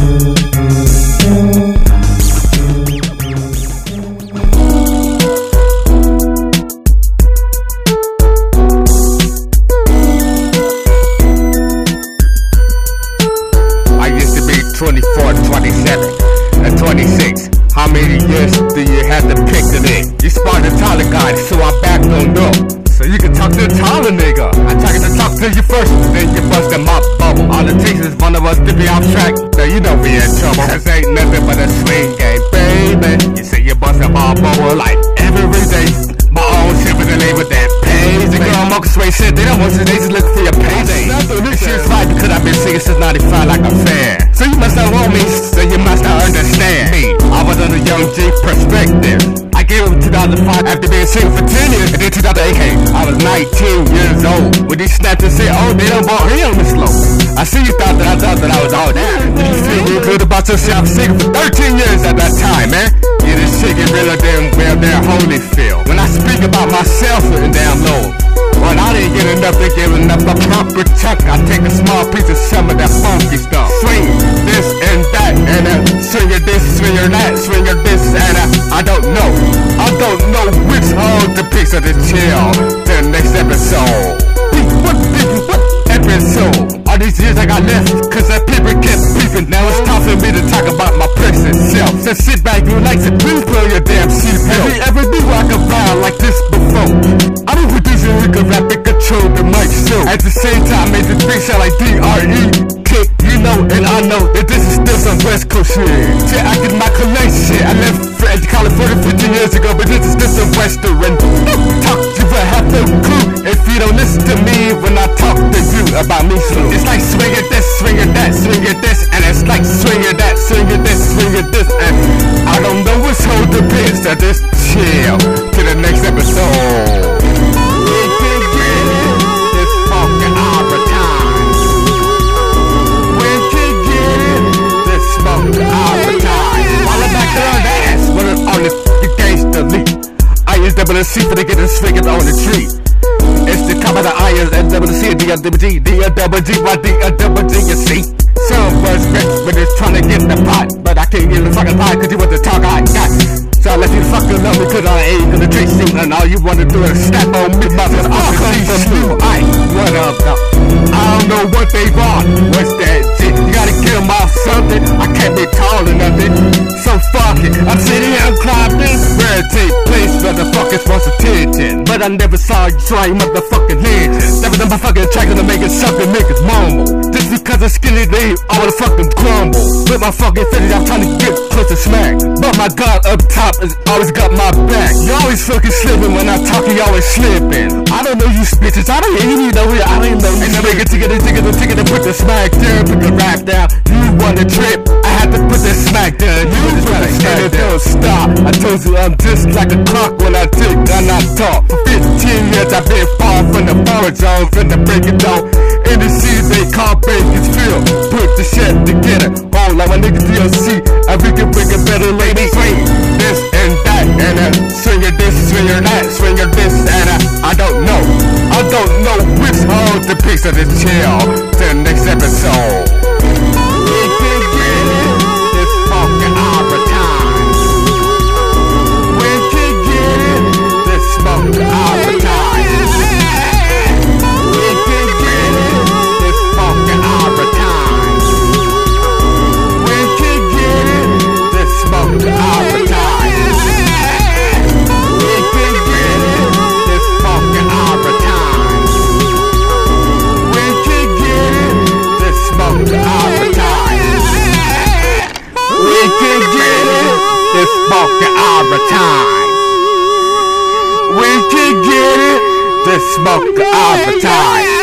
I used to be 24, 27, and 26. How many years do you have to pick it in? You spot the taller guy, so I'm back on up. So you can talk to the taller nigga. I try to talk to you first, then you bust in my bubble. All it takes is one of us to be off track. Now you know we in trouble. This ain't nothing but a swing game, baby. You say you bust in my bubble like every day. My own shit with the label that pays. The girl monkey sway shit, they don't want you, they just look for your payday. This shit's right because I've been singing since 95 like a fan. So you must not want me, so you must not understand me. I was on a young G perspective. I gave him 2005 after being single for 10 years. And then 2008, I was 19 years old. When he snapped and said, oh, they don't want him this slow. I see you thought that I was all that. You feel real good about yourself, single for 13 years at that time, man. Yeah, this shit get realer than where their holy feel. When I speak about myself and damn low, but I didn't get enough to give enough a proper chunk. I take a small piece of some of that funky stuff. Swing this and that, and swinger this, swinger that, swinger this, and I don't know which hold the piece of the chill. The next episode. What episode? All these years I got left, cause that people kept beefing. Now it's time for me to talk about my present self. So sit back, you like to please blow your damn seatbelt. Have you ever been rockin' around like this before? I'm a producer who can rap and control the mic show. At the same time, make the beat sound like D.R.E. Kick, you know, and I know that this is still some West Coast shit. Shit, I did my collect shit. I left for California 15 years ago, but this is still some Western. Talk to you half the crew if you don't listen to me when I talk to you about me. So it's like swinging this, swinging that, swinging this, and it's like swinging that, swinging this, swinging this, and I don't know which hold the bitch. So just chill to the next episode. WC for the get the swinging on the tree. It's the top of the irons and WC, D-double-G, D-double-G, why D-double-G, you see? Some was rich when it's trying to get the pot, but I can't get the fucking pot cause you want the talk I got. So I let you fucking know me cause I ain't gonna drink steam, and all you wanna do is snap on me, mother. I'll come from you. What up, though? I don't know what they want. What's that shit? You gotta get them off something. I can't be tall or nothing. So fuck it. I'm sitting here climbing. Where it take place, motherfuckers wants attention. But I never saw you try motherfucking legends. Never done my fucking track to make it suckin' niggas mumble. Just because I'm skinny, they all the fucking crumble. With my fucking fitted, I'm trying to get close to smack. But my God up top has always got my back. You always fucking slipping when I talk, you always slipping. I don't know you bitches, I don't even know you, I don't even know you. And I make it to put the smack down, put the rap down. You wanna trip, I had to put the smack down. You just wanna stand it, don't stop. I told you I'm just like a clock when I tick and I talk. For 15 years I've been far from the power zone, from the break it down. In the city they call Bakersfield. Put the shit together, all like my nigga DLC. And we can bring a better lady. Swing this and that, and swinger this, swinger that, swinger this, and I don't know which hold the piece of the chill. To the next episode. We can get it, this fucking overtime. We can get it, this fucking overtime. We can get it, this fucking overtime. We can get it, this fucking overtime. We can get it, this fucking overtime. We can get it, this fucking overtime. We can get it, this fucking overtime. We can get it, this fucking overtime.